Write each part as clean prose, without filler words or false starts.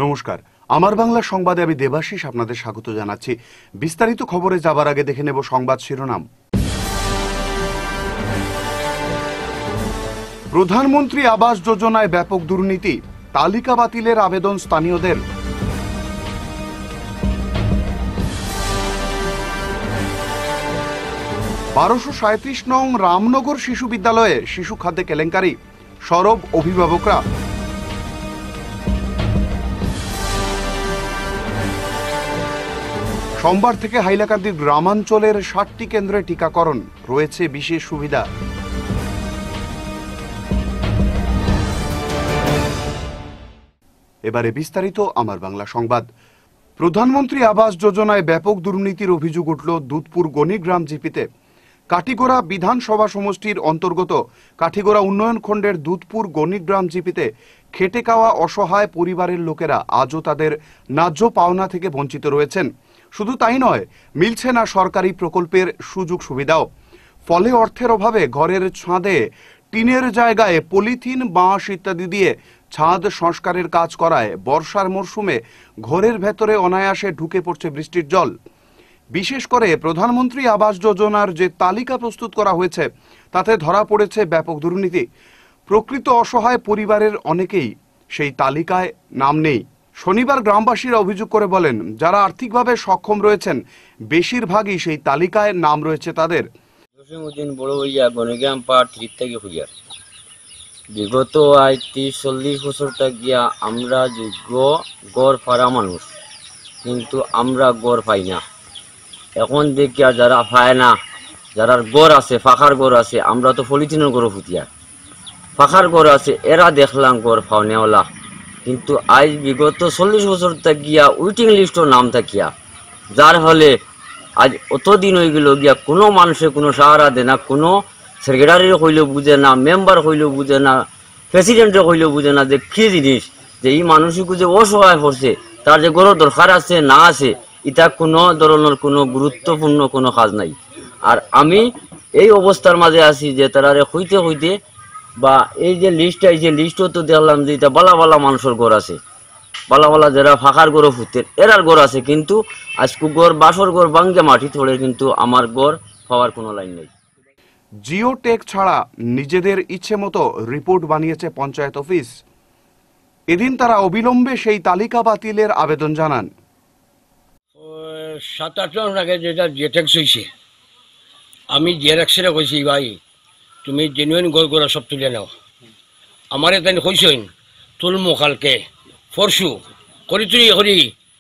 নমস্কার, আমার বাংলা সংবাদে আমি দেবাশিস আপনাদের স্বাগত জানাচ্ছি। বিস্তারিত খবরে যাবার আগে দেখে নেব সংবাদ শিরোনাম। প্রধানমন্ত্রী আবাস যোজনায় ব্যাপক দুর্নীতি, তালিকা বাতিলের আবেদন স্থানীয়দের। (1237 নং রামনগর শিশু বিদ্যালয়ে শিশু খাদ্যে কেলেঙ্কারি, সরব অভিভাবকরা। সোমবার থেকে হাইলাকান্দির গ্রামাঞ্চলের 60টি কেন্দ্রে টিকাকরণ, রয়েছে বিশেষ সুবিধা। এবারে বিস্তারিত আমার বাংলা সংবাদ। প্রধানমন্ত্রী আবাস যোজনায় ব্যাপক দুর্নীতির অভিযোগ উঠল দুধপুর গণিগ্রাম জিপিতে। কাঠিগোড়া বিধানসভা সমষ্টির অন্তর্গত কাঠিগোড়া উন্নয়ন খণ্ডের দুধপুর গণিগ্রাম জিপিতে খেটে খাওয়া অসহায় পরিবারের লোকেরা আজও তাদের ন্যায্য পাওনা থেকে বঞ্চিত রয়েছেন। শুধু তাই নয়, মিলছে না সরকারি প্রকল্পের সুযোগ সুবিধাও। ফলে অর্থের অভাবে ঘরের ছাদে টিনের জায়গায় পলিথিন, বাঁশ ইত্যাদি দিয়ে ছাদ সংস্কারের কাজ করায় বর্ষার মরশুমে ঘরের ভেতরে অনায়াসে ঢুকে পড়ছে বৃষ্টির জল। বিশেষ করে প্রধানমন্ত্রী আবাস যোজনার যে তালিকা প্রস্তুত করা হয়েছে তাতে ধরা পড়েছে ব্যাপক দুর্নীতি। প্রকৃত অসহায় পরিবারের অনেকেই সেই তালিকায় নাম নেই। শনিবার গ্রামবাসীরা অভিযোগ করে বলেন, যারা আর্থিকভাবে সক্ষম রয়েছেন বেশিরভাগই সেই তালিকায় নাম রয়েছে তাদের। বড় হইয়া গণিগ্রাম পার্ট 3 থেকে হইয়া বিগত 30-40 বছর গিয়া আমরা যোগ্য গড় ফারা মানুষ, কিন্তু আমরা গড় পাই না। এখন দেখিয়া যারা পায় না, যারা গড় আছে, ফাঁকার গড় আছে, আমরা তো পলিথিনের গড় ফুটিয়া ফাঁকার গড় আছে, এরা দেখলাম গড় পাওনেওয়ালা। কিন্তু আজ বিগত 40 বছর গিয়া ওয়েটিং লিস্টও নাম থাকিয়া, যার ফলে আজ অতদিন হয়ে গেল গিয়া কোনো মানুষে কোনো সাহারা দেয় না, কোনো সেক্রেটারি হইলেও বুঝে না, মেম্বার হইলেও বুঝে না, প্রেসিডেন্টে হইলেও বুঝে না যে কী জিনিস, যে এই মানুষকে যে অসহায় করছে, তার যে গড় দরকার আছে না আছে, এটা কোনো ধরনের কোনো গুরুত্বপূর্ণ কোনো কাজ নাই। আর আমি এই অবস্থার মাঝে আছি যে তারা হইতে হইতে বা এই যে লিস্ট এই যে লিস্টও তো দেখলাম যে এটা বালা বালা মানুষের ঘর আছে, বালা বালা যারা ফাঁকার গড় ফুটের এরার ঘর আছে, কিন্তু আজকে গড় বাসর গড় ভাঙ্গে মাটি তোলে, কিন্তু আমার গড় পাওয়ার কোনো লাইন নেই। জিও টেক ছাড়া নিজেদের ইচ্ছে মতো রিপোর্ট বানিয়েছে পঞ্চায়েত অফিস। এদিন তারা অবিলম্বে সেই তালিকা বাতিলের আবেদন জানান। 7-8 জন আগে যেটা জেটেক্স হয়েছে, আমি জেরেক্সেরা কইছি, ভাই তুমি জেনুইন গড় গড়া সব তুলে নাও। আমার তাই কইসইন তুলমু কালকে পরশু করি তুলি করি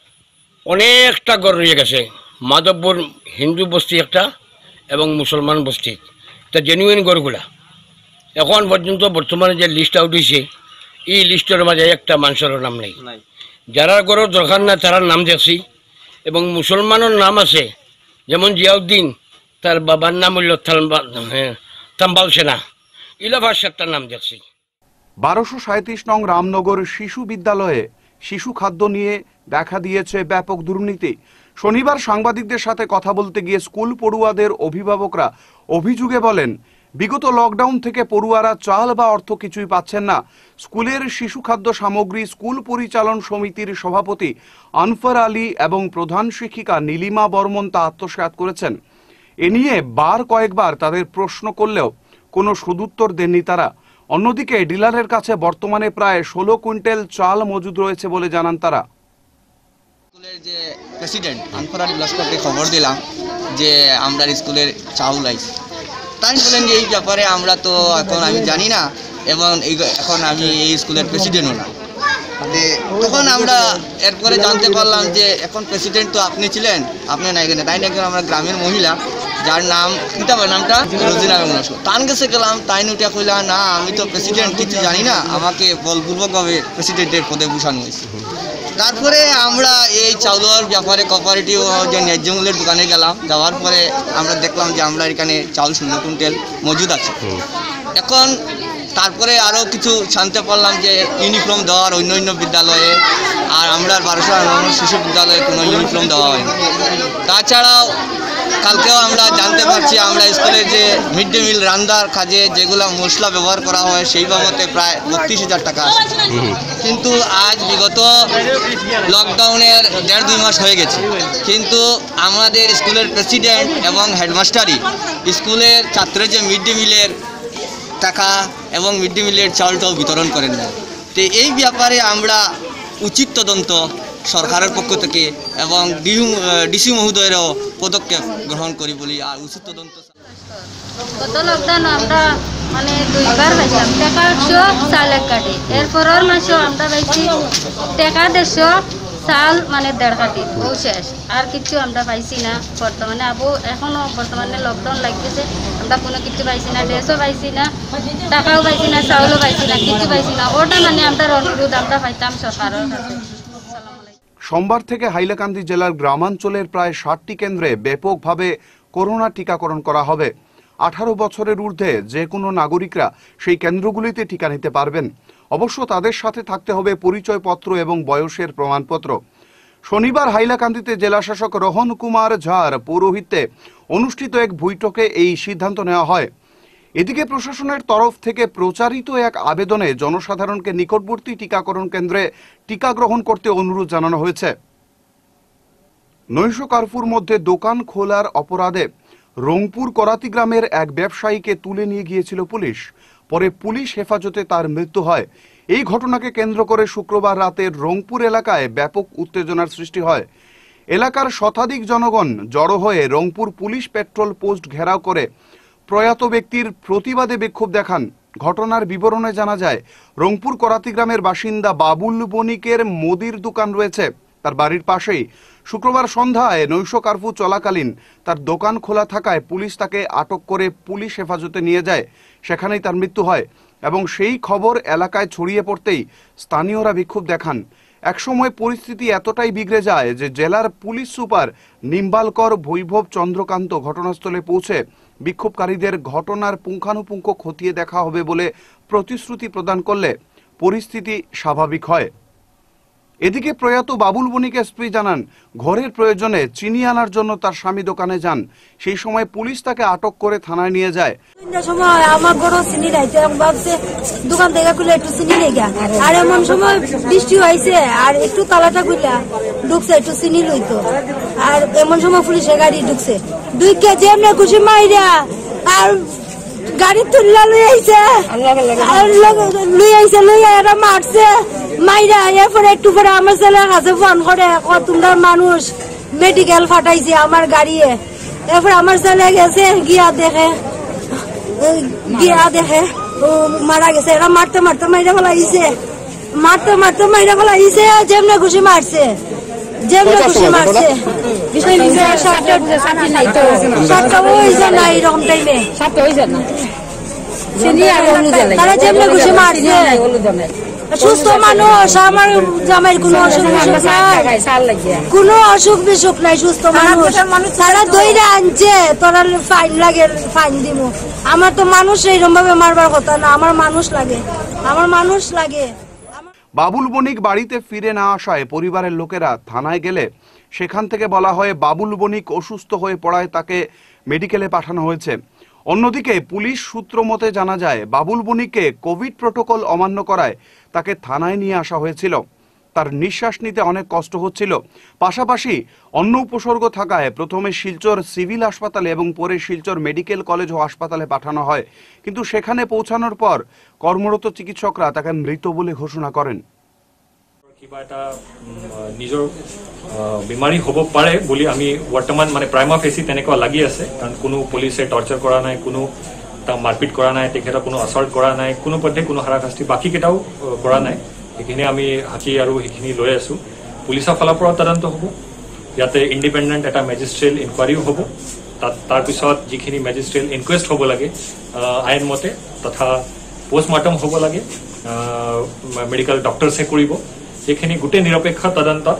অনেকটা গড় রয়ে গেছে। মাধবপুর হিন্দু বস্তি একটা এবং মুসলমান বস্তি, তা জেনুইন গড়গুলা এখন পর্যন্ত বর্তমানে যে লিস্ট আউট হয়েছে, এই লিস্টের মাঝে একটা মানুষের নাম নেই। যারা গড়ের দরকার না তারার নাম দেখছি, এবং মুসলমানের নাম আছে, যেমন জিয়াউদ্দিন, তার বাবার নাম হইল তাম্বাল সেনা, ইলাভার একটা নাম দেখছি। 1237 নং রামনগর শিশু বিদ্যালয়ে শিশু খাদ্য নিয়ে দেখা দিয়েছে ব্যাপক দুর্নীতি। শনিবার সাংবাদিকদের সাথে কথা বলতে গিয়ে স্কুল পড়ুয়াদের অভিভাবকরা অভিযোগে বলেন, বিগত লকডাউন থেকে পড়ুয়ারা চাল বা অর্থ কিছুই পাচ্ছেন না। স্কুলের শিশু খাদ্য সামগ্রী স্কুল পরিচালন সমিতির সভাপতি আনফার আলী এবং প্রধান শিক্ষিকা নীলিমা বর্মন তা আত্মসাৎ করেছেন। এ নিয়ে কয়েকবার তাদের প্রশ্ন করলেও কোনো সদুত্তর দেননি তারা। অন্যদিকে ডিলারের কাছে বর্তমানে প্রায় 16 কুইন্টাল চাল মজুদ রয়েছে বলে জানান তারা। স্কুলের যে প্রেসিডেন্ট আনফার আলী লস্করকে খবর দিলাম যে আমরা স্কুলের চাউল আইছে, তাই বলেন যে এই ব্যাপারে আমরা তো এখন আমি জানি না, এবং এখন আমি এই স্কুলের প্রেসিডেন্টও না। তখন আমরা এরপরে জানতে পারলাম যে এখন প্রেসিডেন্ট তো আপনি ছিলেন, আপনি নাই কেন, তাই নাকি আমরা গ্রামের মহিলা যার নাম কিতা নামটা রোজিনা বেগম লস্কর, তার কাছে গেলাম, তাই উঠে কইলা না আমি তো প্রেসিডেন্ট কিছু জানি না, আমাকে বলপূর্বকভাবে প্রেসিডেন্টের পদে বসানো হয়েছে। তারপরে আমরা এই চাউলের ব্যাপারে কোঅপারেটিভ যে ন্যায্য মূল্যের দোকানে গেলাম, যাওয়ার পরে আমরা দেখলাম যে আমরা এখানে চাউল 0 কুইন্টাল মজুদ আছে। এখন তারপরে আরও কিছু জানতে পারলাম যে ইউনিফর্ম দেওয়ার অন্য বিদ্যালয়ে, আর আমরা 1200 শিশু বিদ্যালয়ে কোনো ইউনিফর্ম দেওয়া হয় না। তাছাড়াও কালকেও আমরা জানতে পারছি আমরা স্কুলের যে মিড ডে মিল রান্নার কাজে যেগুলো মশলা ব্যবহার করা হয় সেই বাবদে প্রায় 32,000 টাকা আছে। কিন্তু আজ বিগত লকডাউনের 1.5-2 মাস হয়ে গেছে, কিন্তু আমাদের স্কুলের প্রেসিডেন্ট এবং হেডমাস্টারই স্কুলের ছাত্রের যে মিড ডে মিলের টাকা এবং মিড ডে মিলের চাউলটাও বিতরণ করেন না। তো এই ব্যাপারে আমরা উচিত তদন্ত সরকারের পক্ষ থেকে এবং ডিসি মহোদয়েরও পদক্ষেপ গ্রহণ করি বলি। আর উচিত তদন্ত গত লকডাউন আমরা মানে 2বার পাইছিলাম টাকা 100 চাল এক কাটি, এরপরের মাসেও আমরা পাইছি টাকা 150 চাল মানে 1.5 কাটি, ও শেষ। আর কিছু আমরা পাইছি না বর্তমানে। এখনো বর্তমানে লকডাউন লাগতেছে, আমরা কোনো কিছু পাইছি না, ড্রেসও পাইছি না, টাকাও পাইছি না, চাউলও পাইছি না, কিছু পাইছি না। ওটা মানে আমরা অনুরোধ আমরা পাইতাম সরকারের কাছে। সোমবার থেকে হাইলাকান্দি জেলার গ্রামাঞ্চলের প্রায় 60টি কেন্দ্রে ব্যাপকভাবে করোনা টিকাকরণ করা হবে। 18 বছরের ঊর্ধ্বে যে কোনো নাগরিকরা সেই কেন্দ্রগুলিতে টিকা নিতে পারবেন। অবশ্য তাদের সাথে থাকতে হবে পরিচয়পত্র এবং বয়সের প্রমাণপত্র। শনিবার হাইলাকান্দিতে জেলাশাসক রোহন কুমার ঝার পৌরোহিত্যে অনুষ্ঠিত এক বৈঠকে এই সিদ্ধান্ত নেওয়া হয়। এদিকে প্রশাসনের তরফ থেকে প্রচারিত এক আবেদনে জনসাধারণকে নিকটবর্তী টিকাকরণ কেন্দ্রে টিকা গ্রহণ করতে অনুরোধ জানানো হয়েছে। নৈশ কার্ফুর মধ্যে দোকান খোলার অপরাধে রংপুর করাতি গ্রামের এক ব্যবসায়ীকে তুলে নিয়ে গিয়েছিল পুলিশ। পরে পুলিশ হেফাজতে তার মৃত্যু হয়। এই ঘটনাকে কেন্দ্র করে শুক্রবার রাতে রংপুর এলাকায় ব্যাপক উত্তেজনার সৃষ্টি হয়। এলাকার শতাধিক জনগণ জড়ো হয়ে রংপুর পুলিশ পেট্রোল পোস্ট ঘেরাও করে প্রয়াত ব্যক্তির প্রতিবাদে বিক্ষোভ দেখান। ঘটনার বিবরণে জানা যায়, রংপুর করাতি গ্রামের বাসিন্দা বাবুল বণিকের মুদির দোকান রয়েছে তার বাড়ির পাশেই। শুক্রবার সন্ধ্যায় নৈশ কার্ফু চলাকালীন তার দোকান খোলা থাকায় পুলিশ তাকে আটক করে পুলিশ হেফাজতে নিয়ে যায়। সেখানেই তার মৃত্যু হয় এবং সেই খবর এলাকায় ছড়িয়ে পড়তেই স্থানীয়রা বিক্ষোভ দেখান। একসময় পরিস্থিতি এতটাই বিগড়ে যায় যে জেলার পুলিশ সুপার নিম্বালকর বৈভব চন্দ্রকান্ত ঘটনাস্থলে পৌঁছে বিক্ষোভকারীদের ঘটনার পুঙ্খানুপুঙ্খ খতিয়ে দেখা হবে বলে প্রতিশ্রুতি প্রদান করলে পরিস্থিতি স্বাভাবিক হয়। এদিকে প্রয়াত বাবুল বণিকের স্ত্রী জানান, ঘরের প্রয়োজনে চিনি আনার জন্য তার স্বামী দোকানে যান। সেই সময় পুলিশ তাকে আটক করে থানায় নিয়ে যায়। সময় আমার বড় চিনি রাইতে ভাবছে দোকান থেকে খুলে একটু চিনি লেগা, আর এমন সময় বৃষ্টি হয়েছে আর একটু তালাটা খুলে ঢুকছে একটু চিনি লইতো, আর এমন সময় পুলিশের গাড়ি ঢুকছে 2 কেজি এমনি খুশি মাইরা আর গাড়ি তুললা লই আইছে, লইয়া এরা মারছে মাইরা। এরপরে একটু পরে আমার ছেলের কাছে ফোন করে তোমরা মানুষ মেডিকেল ফাটাইছে আমার গাড়িয়ে। এরপর আমার ছেলে গেছে গিয়া দেখে ও মারা গেছে। এরা মারতে মাইরা ফেলাইছে, মাইরা ফেলাইছে, যেমনে খুশি মারছে। না এরকম টাইমে তারা যেমনে খুশি মারছে। সুস্থ মানুষ, আমার জামাইয়ের কোনো অসুখ বিসুখ নাই, সুস্থ মানুষ। তারা দইরা আনছে, তোরা ফাইন লাগে ফাইন দিব। আমার তো মানুষ এইরকম ভাবে মারবার কথা না, আমার মানুষ লাগে। বাবুল বণিক বাড়িতে ফিরে না আসায় পরিবারের লোকেরা থানায় গেলে সেখান থেকে বলা হয় বাবুল বণিক অসুস্থ হয়ে পড়ায় তাকে মেডিকেলে পাঠানো হয়েছে। অন্যদিকে পুলিশ সূত্র মতে জানা যায়, বাবুল বণিককে কোভিড প্রোটোকল অমান্য করায় তাকে থানায় নিয়ে আসা হয়েছিল। তার নিঃশ্বাস নিতে অনেক কষ্ট হচ্ছিল। পাশাপাশি অন্য উপসর্গ থাকায় প্রথমে শিলচর সিভিল হাসপাতালে এবং পরে শিলচর মেডিকেল কলেজ ও হাসপাতালে পাঠানো হয়। কিন্তু সেখানে পৌঁছানোর পর কর্মরত চিকিৎসকরা তাকে মৃত বলে ঘোষণা করেন। কিবা এটা নিজৰ বেমাৰী হ'ব পাৰে বুলি আমি বৰ্তমান মানে প্ৰাইমা ফেচি তেনেকুৱা লাগি আছে, কাৰণ কোনো পুলিচে টৰ্চাৰ কৰা নাই, কোনো মাৰপিট কৰা নাই, তেখেতক কোনো আসল্ট কৰা নাই, কোনো পধ্যে কোনো হাৰাশাস্তি বাকীকেইটাও কৰা নাই। সেইখিনি আমি হাতী আৰু সেইখিনি লৈ আছো। পুলিচৰ ফালৰ পৰা তদন্ত হ'ব, ইয়াতে ইণ্ডিপেণ্ডেণ্ট এটা মেজিষ্ট্ৰেট ইনকুৱাৰীও হ'ব। তাৰপিছত যিখিনি মেজিষ্ট্ৰেট ইনকুৱেষ্ট হ'ব লাগে আইন মতে, তথা পোষ্টমৰ্টম হ'ব লাগে, মেডিকেল ডক্টৰছে কৰিব। এইখিনি গোটেই নিৰপেক্ষ তদন্তত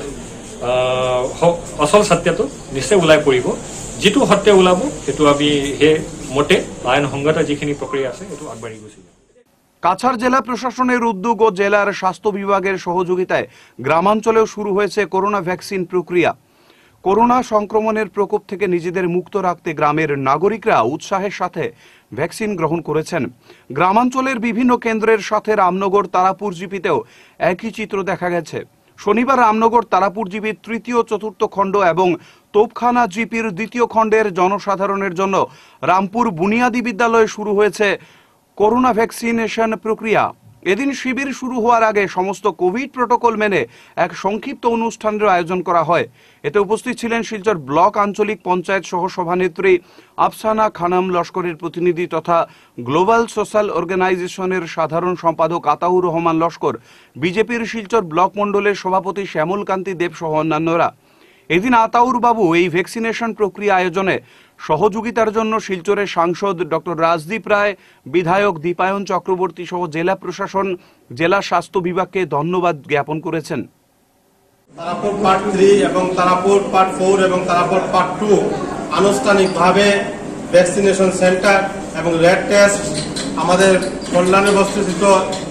অচল সত্যটো নিশ্চয় ওলাই পৰিব। যিটো সত্য ওলাব সেইটো আমি সেই মতে আইন সংগত যিখিনি প্ৰক্ৰিয়া আছে সেইটো আগবাঢ়ি গৈছে। কাছাড় জেলা প্রশাসনের উদ্যোগ ও জেলার স্বাস্থ্য বিভাগের সহযোগিতায় গ্রামাঞ্চলেও শুরু হয়েছে করোনা ভ্যাকসিন প্রক্রিয়া। করোনা সংক্রমণের প্রকোপ থেকে নিজেদের মুক্ত রাখতে গ্রামের নাগরিকরা উৎসাহের সাথে ভ্যাকসিন গ্রহণ করেছেন। গ্রামাঞ্চলের বিভিন্ন কেন্দ্রের সাথে রামনগর তারাপুর জিপিতেও একই চিত্র দেখা গেছে। শনিবার রামনগর তারাপুর জিপির তৃতীয় চতুর্থ খণ্ড এবং তোপখানা জিপির দ্বিতীয় খণ্ডের জনসাধারণের জন্য রামপুর বুনিয়াদী বিদ্যালয়ে শুরু হয়েছে করোনা ভ্যাকসিনেশন প্রক্রিয়া। এদিন শিবির শুরু হওয়ার আগে সমস্ত কোভিড প্রটোকল মেনে এক সংক্ষিপ্ত অনুষ্ঠানের আয়োজন করা হয়। এতে উপস্থিত ছিলেন শিলচর ব্লক আঞ্চলিক পঞ্চায়েত সহ সভানেত্রী আফসানা খানম লস্করের প্রতিনিধি তথা গ্লোবাল সোশ্যাল অর্গানাইজেশনের সাধারণ সম্পাদক আতাউর রহমান লস্কর, বিজেপির শিলচর ব্লক মণ্ডলের সভাপতি শ্যামল কান্তি দেব সহ অন্যান্যরা। এদিন আতাউর বাবু এই ভ্যাকসিনেশন প্রক্রিয়া আয়োজনে সহযোগিতার জন্য শিলচরের সাংসদ ডক্টর রাজদীপ রায়, বিধায়ক দীপায়ন চক্রবর্তী সহ জেলা প্রশাসন, জেলা স্বাস্থ্য বিভাগকে ধন্যবাদ জ্ঞাপন করেছেন। তারাপুর পার্ট 3 এবং তারাপুর পার্ট 4 এবং তারাপুর পার্ট 2 আনুষ্ঠানিকভাবে ভ্যাকসিনেশন সেন্টার এবং রেড টেস্ট আমাদের কল্যাণী বস্তিস্থিত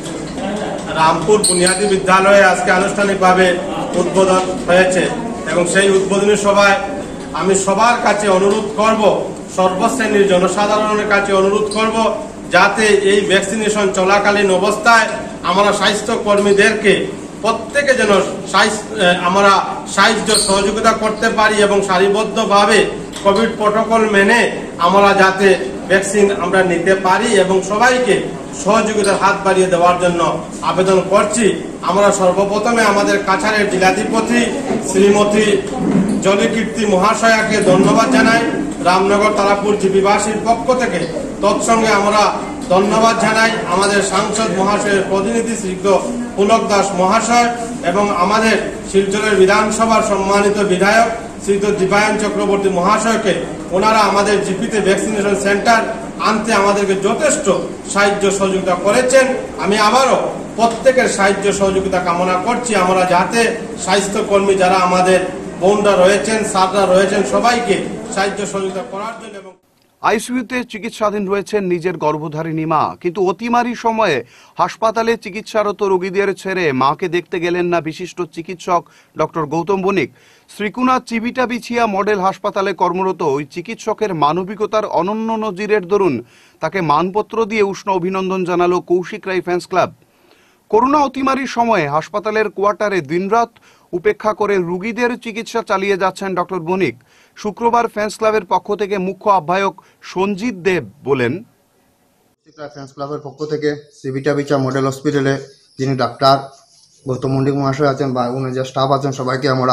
রামপুর বুনিয়াদী বিদ্যালয়ে আজকে আনুষ্ঠানিকভাবে উদ্বোধন হয়েছে এবং সেই উদ্বোধনী সভায় আমি সবার কাছে অনুরোধ করব, সর্বশ্রেণীর জনসাধারণের কাছে অনুরোধ করব, যাতে এই ভ্যাকসিনেশন চলাকালীন অবস্থায় আমরা স্বাস্থ্য কর্মীদেরকে প্রত্যেকে যেন আমরা সাহায্য সহযোগিতা করতে পারি এবং সারিবদ্ধভাবে কোভিড প্রটোকল মেনে আমরা যাতে ভ্যাকসিন আমরা নিতে পারি এবং সবাইকে সহযোগিতার হাত বাড়িয়ে দেওয়ার জন্য আবেদন করছি। আমরা সর্বপ্রথমে আমাদের কাছাড়ের জেলাধিপতি শ্রীমতী জলিকীর্তি মহাশয়াকে ধন্যবাদ জানাই রামনগর তারাপুর জিপিবাসীর পক্ষ থেকে। তৎসঙ্গে আমরা ধন্যবাদ জানাই আমাদের সাংসদ মহাশয়ের প্রতিনিধি শ্রীযুক্ত পুলক দাস মহাশয় এবং আমাদের শিলচরের বিধানসভার সম্মানিত বিধায়ক শ্রীযুক্ত দীপায়ন চক্রবর্তী মহাশয়কে। ওনারা আমাদের জিপিতে ভ্যাকসিনেশন সেন্টার আনতে আমাদেরকে যথেষ্ট সাহায্য সহযোগিতা করেছেন। আমি আবারও প্রত্যেকের সাহায্য সহযোগিতা কামনা করছি, আমরা যাতে স্বাস্থ্যকর্মী যারা আমাদের বোনরা রয়েছেন, স্যাররা রয়েছেন, সবাইকে সাহায্য সহযোগিতা করার জন্য। এবং আইসিইউতে চিকিৎসাধীন রয়েছেন নিজের গর্ভধারিণী মা, কিন্তু অতিমারী সময়ে হাসপাতালে চিকিৎসারত রোগীদের ছেড়ে মাকে দেখতে গেলেন না বিশিষ্ট চিকিৎসক ডক্টর গৌতম বণিক। শ্রীকুনা চিবিটাবিছিয়া মডেল হাসপাতালে কর্মরত ওই চিকিৎসকের মানবিকতার অনন্য নজিরের দরুন তাকে মানপত্র দিয়ে উষ্ণ অভিনন্দন জানালো Koushik Roy fans club. Corona অতিমারীর সময়ে হাসপাতালের কোয়ার্টারে দিনরাত উপেক্ষা করে রোগীদের চিকিৎসা চালিয়ে যাচ্ছেন ডক্টর বণিক। শুক্রবার ফ্যান্স ক্লাবের পক্ষ থেকে মুখ্য আহ্বায়ক সঞ্জিত দেব বলেন, ফ্যান্স ক্লাবের পক্ষ থেকে চিবিটাবিছা মডেল হসপিটালে যিনি ডাক্তার গৌতম বণিক মহাশয় আছেন বা উনি যে স্টাফ আছেন সবাইকে আমরা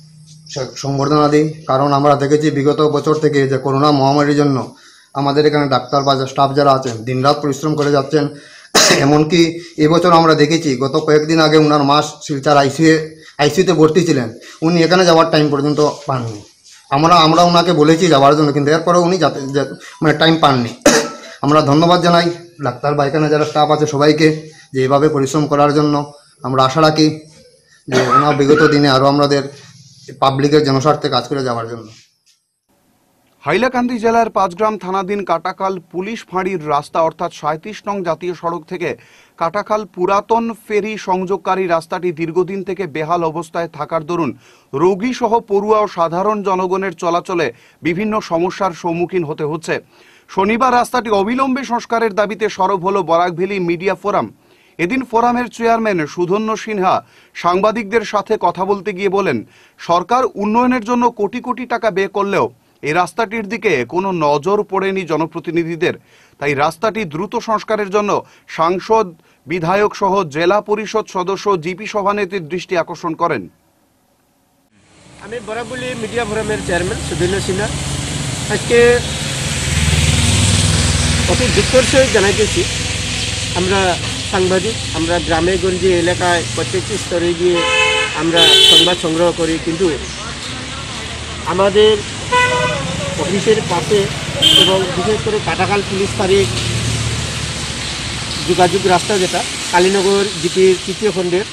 সংবর্ধনা দিই। কারণ আমরা দেখেছি বিগত বছর থেকে যে করোনা মহামারীর জন্য আমাদের এখানে ডাক্তার বা স্টাফ যারা আছেন দিনরাত পরিশ্রম করে যাচ্ছেন। এমনকি এবছর আমরা দেখেছি গত কয়েকদিন আগে ওনার মা শিলচর আইসিইউতে ভর্তি ছিলেন, উনি এখানে যাওয়ার টাইম পর্যন্ত পাননি। আমরা ওনাকে বলেছি যাওয়ার জন্য, কিন্তু এরপরে উনি টাইম পাননি। আমরা ধন্যবাদ জানাই ডাক্তার বা এখানে যারা স্টাফ আছে সবাইকে যে এভাবে পরিশ্রম করার জন্য। আমরা আশা রাখি যে ওনার বিগত দিনে আরও আমাদের পাবলিকের জনস্বার্থে কাজ করে যাওয়ার জন্য। হাইলাকান্দি জেলার পাঁচগ্রাম থানাধীন কাটাখাল পুলিশ ফাঁড়ির রাস্তা অর্থাৎ 37 নং জাতীয় সড়ক থেকে কাটাখাল পুরাতন ফেরি সংযোগকারী রাস্তাটি দীর্ঘদিন থেকে বেহাল অবস্থায় থাকার দরুন রোগী সহ পড়ুয়া ও সাধারণ জনগণের চলাচলে বিভিন্ন সমস্যার সম্মুখীন হতে হচ্ছে। শনিবার রাস্তাটি অবিলম্বে সংস্কারের দাবিতে সরব হল বরাকভেলি মিডিয়া ফোরাম। এদিন ফোরামের চেয়ারম্যান সুধন্য সিনহা সাংবাদিকদের সাথে কথা বলতে গিয়ে বলেন, সরকার উন্নয়নের জন্য কোটি কোটি টাকা ব্যয় করলেও এই রাস্তাটির দিকে কোনো নজর পড়েনি জনপ্রতিনিধিদের। তাই রাস্তাটি দ্রুত সংস্কারের জন্য সাংসদ, বিধায়ক সহ জেলা পরিষদ সদস্য জিপি সভানেত্রীর দৃষ্টি আকর্ষণ করেন। আমি বরাকভেলি মিডিয়া ফোরামের চেয়ারম্যান সুধন্য সিনহা আজকে অতি দুঃখের সহিত জানাইতেছি, আমরা সাংবাদিক, আমরা গ্রামে গঞ্জে এলাকায় প্রত্যেকটি স্তরে গিয়ে আমরা সংবাদ সংগ্রহ করি, কিন্তু আমাদের অফিসের পাশে এবং বিশেষ করে কাটাখাল পুলিশ ফাঁড়ির যোগাযোগ রাস্তা যেটা কালীনগর জিপির তৃতীয় খণ্ডের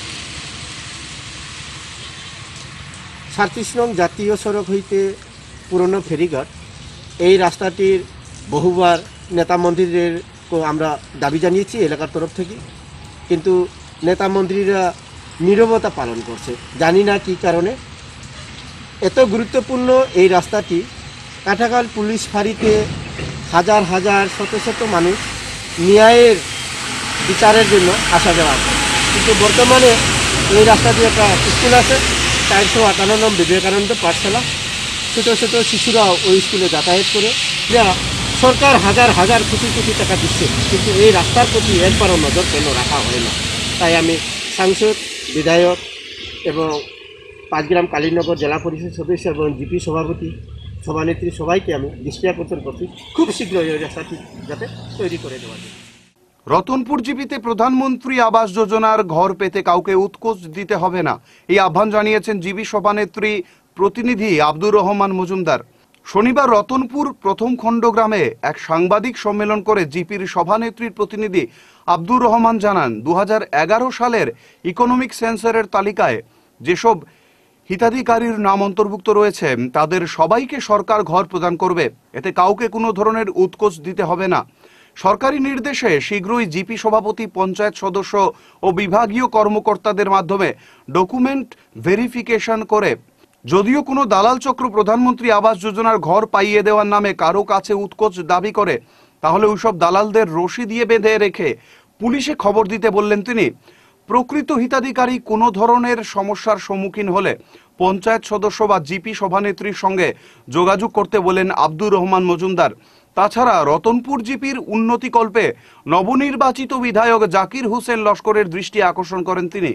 37 নং জাতীয় সড়ক হইতে পুরনো ফেরিঘাট, এই রাস্তাটির বহুবার নেতা মন্ত্রীদের আমরা দাবি জানিয়েছি এলাকার তরফ থেকে, কিন্তু নেতা মন্ত্রীরা নীরবতা পালন করছে, জানি না কী কারণে। এত গুরুত্বপূর্ণ এই রাস্তাটি কাটাখাল পুলিশ ফাঁড়িতে হাজার হাজার শত শত মানুষ ন্যায়ের বিচারের জন্য আসা যাওয়া করে। কিন্তু বর্তমানে এই রাস্তাটি একটা স্কুল আছে 458 নম্বর বিবেকানন্দ পাঠশালা, ছোটো ছোটো শিশুরা ওই স্কুলে যাতায়াত করে। যা সরকার হাজার হাজার কোটি কোটি টাকা দিচ্ছে, কিন্তু এই রাস্তার প্রতি একবারও নজর কেন রাখা হয় না। তাই আমি সাংসদ, বিধায়ক এবং 5 গ্রাম কালীনগর জেলা পরিষদ সদস্য এবং জিপি সভাপতি, সভানেত্রী সবাইকে আমি দৃষ্টি আকর্ষণ করছি খুব শীঘ্রই এই রাস্তাটি যাতে তৈরি করে দেওয়া যায়। রতনপুর জিপিতে প্রধানমন্ত্রী আবাস যোজনার ঘর পেতে কাউকে উৎকোচ দিতে হবে না, এই আহ্বান জানিয়েছেন জিবি সভানেত্রী প্রতিনিধি আব্দুর রহমান মজুমদার। শনিবার রতনপুর প্রথম খণ্ড গ্রামে এক সাংবাদিক সম্মেলন করে জিপির সভানেত্রীর প্রতিনিধি আব্দুর রহমান জানান, 2011 সালের ইকোনমিক সেন্সারের তালিকায় যেসব হিতাধিকারীর নাম অন্তর্ভুক্ত রয়েছে তাদের সবাইকে সরকার ঘর প্রদান করবে, এতে কাউকে কোনো ধরনের উৎকোচ দিতে হবে না। সরকারি নির্দেশে শীঘ্রই জিপি সভাপতি, পঞ্চায়েত সদস্য ও বিভাগীয় কর্মকর্তাদের মাধ্যমে ডকুমেন্ট ভেরিফিকেশন করে যদিও কোনো দালাল চক্র প্রধানমন্ত্রী আবাস যোজনার ঘর পাইয়ে দেওয়ার নামে কারো কাছে উৎকোচ দাবি করে, তাহলে ওইসব দালালদের রশি দিয়ে বেঁধে রেখে পুলিশে খবর দিতে বললেন তিনি। প্রকৃত হিতাধিকারী কোনো ধরনের সমস্যার সম্মুখীন হলে পঞ্চায়েত সদস্য বা জিপি সভানেত্রীর সঙ্গে যোগাযোগ করতে বলেন আব্দুর রহমান মজুমদার। তাছাড়া রতনপুর জিপির উন্নতিকল্পে নবনির্বাচিত বিধায়ক জাকির হোসেন লস্করের দৃষ্টি আকর্ষণ করেন তিনি।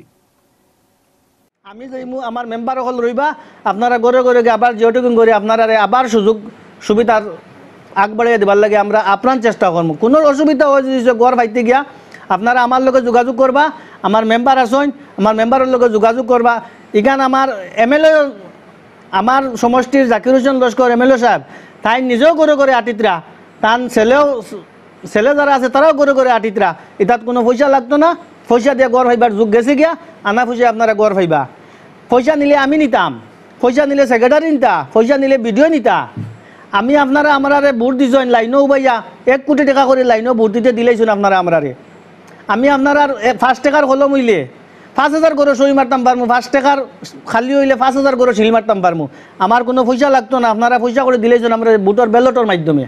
আমি যাইমু, আমার মেম্বার হল রইবা, আপনারা গড়ে গড়ে আবার যেটুকুন করে আপনারা আবার সুযোগ সুবিধার আগবাড়িয়ে দেবার লাগে আমরা আপ্রাণ চেষ্টা করবো। কোনো অসুবিধা হয়েছে গড় পাইতে গিয়া আপনারা আমার লগে যোগাযোগ করবা, আমার মেম্বার আসেন, আমার মেম্বারের লগে যোগাযোগ করবা। এখান আমার এমএলএ, আমার সমষ্টির জাকির হোসেন লস্কর এমএলএ সাহেব, তাই নিজেও করে করে আটিতরা, তার ছেলে যারা আছে তারাও করে করে আটিতরা। এটাত কোনো পয়সা লাগতো না, পয়সা দিয়ে গড় ভাইবার যুগ গেছে গিয়া, আনা পয়সা আপনারা গড় ভাইবা। পয়সা নিলে আমি নিতাম, পয়সা নিলে সেক্রেটারি নিতা, পয়সা নিলে বিডিও নিতা। আমি আপনারা আমারে ভোট দিছেন লাইনও উবাইয়া 1 কোটি টাকা করে লাইনও ভোট দিতে দিলেছেন আপনারা আমারে। আমি আপনারা 5 টাকার কলম হইলে 5000 করে সই মারতাম পারমু, 5 টাকার খালি হইলে 5000 করে সিল মারতাম পারমু। আমার কোনো পয়সা লাগতো না, আপনারা পয়সা করে দিলেছেন আমরা ভোটের ব্যালটের মাধ্যমে।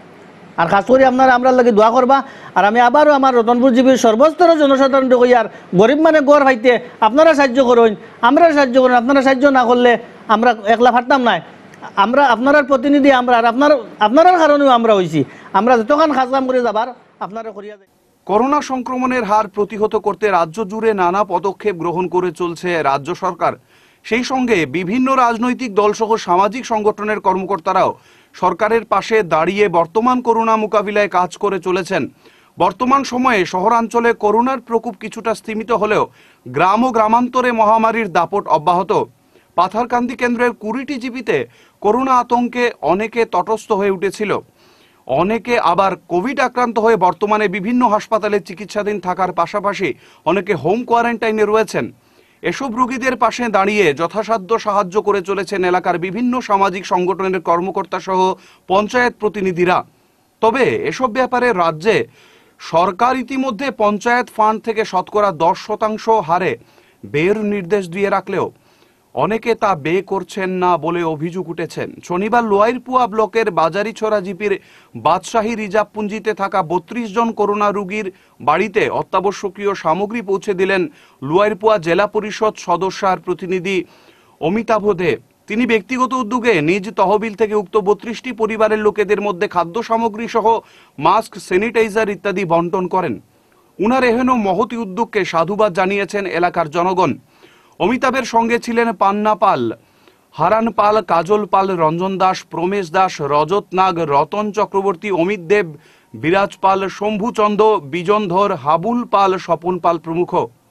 আর খাস করে আপনারা আমরা লাগে দোয়া করবা। আর আমি আবারও আমার রতনপুর জিপির সর্বস্তর জনসাধারণ কইয়ার গরিব মানে গড় ভাইতে আপনারা সাহায্য করুন, আমরা সাহায্য করুন। আপনারা সাহায্য না করলে আমরা একলা ফাটতাম না। আমরা আপনার প্রতিনিধি, আমরা আপনার কারণেও আমরা হয়েছি। আমরা যতক্ষণ কাজ কাম করে যাবার আপনারা করিয়া যাই। করোনা সংক্রমণের হার প্রতিহত করতে রাজ্য জুড়ে নানা পদক্ষেপ গ্রহণ করে চলছে রাজ্য সরকার। সেই সঙ্গে বিভিন্ন রাজনৈতিক দলসহ সামাজিক সংগঠনের কর্মকর্তারাও সরকারের পাশে দাঁড়িয়ে বর্তমান করোনা মোকাবিলায় কাজ করে চলেছেন। বর্তমান সময়ে শহরাঞ্চলে করোনার প্রকোপ কিছুটা স্তীমিত হলেও গ্রাম ও গ্রামান্তরে মহামারীর দাপট অব্যাহত। পাথারকান্দি কেন্দ্রের 20টি জিপিতে করোনা আতঙ্কে অনেকে তটস্থ হয়ে উঠেছিল, অনেকে আবার কোভিড আক্রান্ত হয়ে বর্তমানে বিভিন্ন হাসপাতালে চিকিৎসাধীন থাকার পাশাপাশি অনেকে হোম কোয়ারেন্টাইনে রয়েছেন। এসব রোগীদের পাশে দাঁড়িয়ে যথাসাধ্য সাহায্য করে চলেছেন এলাকার বিভিন্ন সামাজিক সংগঠনের কর্মকর্তা সহ পঞ্চায়েত প্রতিনিধিরা। তবে এসব ব্যাপারে রাজ্যে সরকার ইতিমধ্যে পঞ্চায়েত ফান্ড থেকে শতকরা 10% হারে ব্যয়ের নির্দেশ দিয়ে রাখলেও অনেকে তা ব্যয় করছেন না বলে অভিযোগ উঠেছেন। শনিবার লোয়ারপুয়া ব্লকের বাজারিছড়া জিপির বাদশাহী রিজার্ভ পুঞ্জিতে থাকা 32 জন করোনা রোগীর বাড়িতে অত্যাবশ্যকীয় সামগ্রী পৌঁছে দিলেন লোয়ারপুয়া জেলা পরিষদ সদস্যার প্রতিনিধি অমিতাভ দে। তিনি ব্যক্তিগত উদ্যোগে নিজ তহবিল থেকে উক্ত 32টি পরিবারের লোকেদের মধ্যে খাদ্য সামগ্রী সহ মাস্ক, স্যানিটাইজার ইত্যাদি বন্টন করেন। উনার এহেন মহতি উদ্যোগকে সাধুবাদ জানিয়েছেন এলাকার জনগণ। অমিতাভের সঙ্গে ছিলেন পান্না পাল, হারান পাল, কাজল পাল, রঞ্জন দাস, প্রমেশ দাস, রজত নাগ, রতন চক্রবর্তী, অমিত দেব, বিরাজ পাল, শম্ভুচন্দ, বিজন ধর, হাবুল পাল, স্বপন পাল প্রমুখ।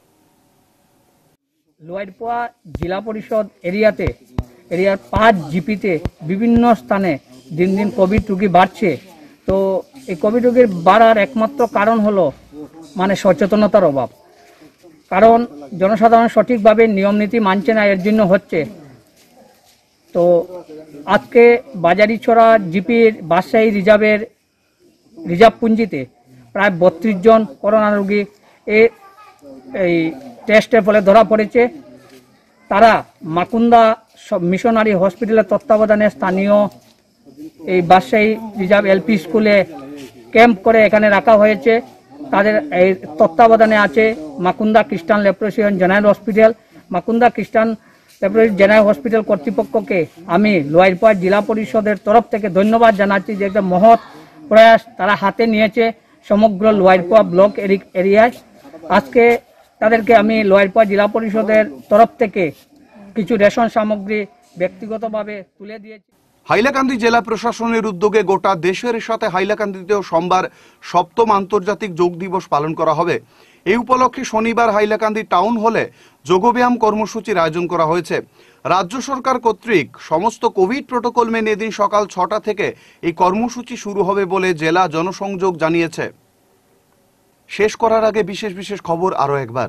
লোয়ারপুয়া জেলা পরিষদ এরিয়ার 5 জিপিতে বিভিন্ন স্থানে দিন দিন কোভিড রোগী বাড়ছে। তো এই কোভিড রোগীর বাড়ার একমাত্র কারণ হলো মানে সচেতনতার অভাব। কারণ জনসাধারণ সঠিকভাবে নিয়ম নীতি মানছে না, এর জন্য হচ্ছে। তো আজকে বাজারিছড়া জিপির বাদশাহী রিজার্ভ পুঞ্জিতে প্রায় 32 জন করোনা রোগী এই টেস্টের ফলে ধরা পড়েছে। তারা মাকুন্দা মিশনারি হসপিটালের তত্ত্বাবধানে স্থানীয় এই বাদশাহী রিজার্ভ এলপি স্কুলে ক্যাম্প করে এখানে রাখা হয়েছে। তাদের এই তত্ত্বাবধানে আছে মাকুন্দা খ্রিস্টান লেপ্রোসিয়ান জেনারেল হসপিটাল। মাকুন্দা খ্রিস্টান লেপ্রোসিয়ান জেনারেল হসপিটাল কর্তৃপক্ষকে আমি লোয়ারপাড় জেলা পরিষদের তরফ থেকে ধন্যবাদ জানাচ্ছি যে একটা মহৎ প্রয়াস তারা হাতে নিয়েছে সমগ্র লোয়ারপাড় ব্লক এরিয়ায়। আজকে তাদেরকে আমি লোয়ারপাড় জেলা পরিষদের তরফ থেকে কিছু রেশন সামগ্রী ব্যক্তিগতভাবে তুলে দিয়েছি। হাইলাকান্দি জেলা প্রশাসনের উদ্যোগে গোটা দেশের সাথে হাইলাকান্দিতেও সোমবার 7ম আন্তর্জাতিক যোগ দিবস পালন করা হবে। এই উপলক্ষে শনিবার হাইলাকান্দি টাউন হলে যোগব্যায়াম কর্মসূচির আয়োজন করা হয়েছে। রাজ্য সরকার কর্তৃক সমস্ত কোভিড প্রটোকল মেনে এদিন সকাল 6টা থেকে এই কর্মসূচি শুরু হবে বলে জেলা জনসংযোগ জানিয়েছে। শেষ করার আগে বিশেষ খবর আরো একবার।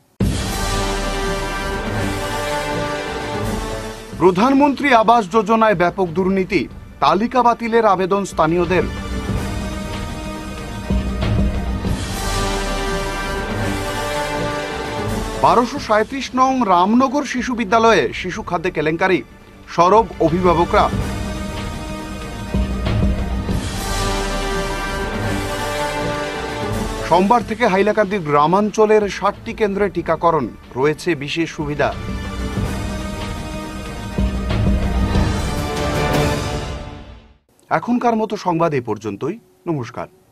প্রধানমন্ত্রী আবাস যোজনায় ব্যাপক দুর্নীতি, তালিকা বাতিলের আবেদন স্থানীয়দের। (1237 নং রামনগর শিশু বিদ্যালয়ে শিশু খাদ্যে কেলেঙ্কারি, সরব অভিভাবকরা। সোমবার থেকে হাইলাকান্দির গ্রামাঞ্চলের 60টি কেন্দ্রে টিকাকরণ, রয়েছে বিশেষ সুবিধা। এখনকার মতো সংবাদ এই পর্যন্তই। নমস্কার।